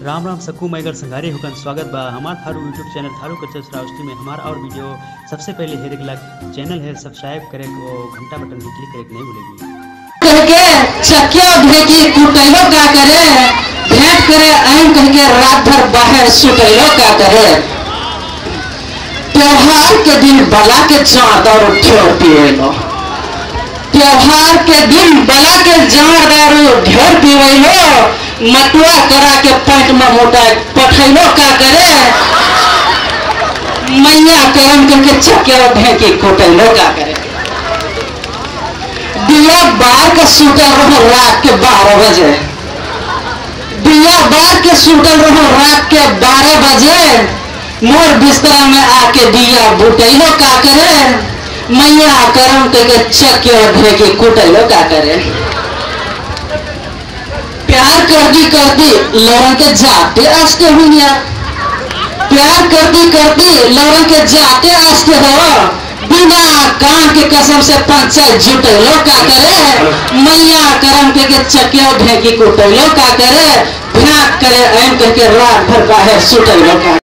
राम राम सकू मैगर संगारे हुकन स्वागत बा हमार Tharu YouTube channel Tharu culture Shravasti में हमारा और वीडियो सबसे पहले हेरे के चैनल है सब्सक्राइब करे को घंटा बटन भी क्लिक करे नहीं भूलेगी कहके चकिया भेकी कुटैलो का करे भेंट करे आइन कहके रात भर बाहर सुतैलो का करे त्योहार के दिन बला के चादर ढेर पीवेलो त्योहार के दिन बला के जारदारू ढेर पीवेलो मटुआ करा के पैंट में मोटा पठैलो का करे मैया करम करके चकिया भेकी कुटैलो का करे दिया बार के सूतल रहो रात के 12 बजे दिया बार के सूतल रहो रात के 12 बजे मोर बिस्तरा में आके दिया बुटैलो का करे मैया करम के चकिया भेके कुटैलो का करे प्यार कर दी लौरन के जाते आस्ते हुई प्यार कर दी लौरन के जाते आस्ते हो बिना काम के कसम से पंचायत जुटैलो का करे मैया करम के चकिया ढेकी कुटैलो का करे भाग करे ऐन करके रात भर बाहर सुतैलो का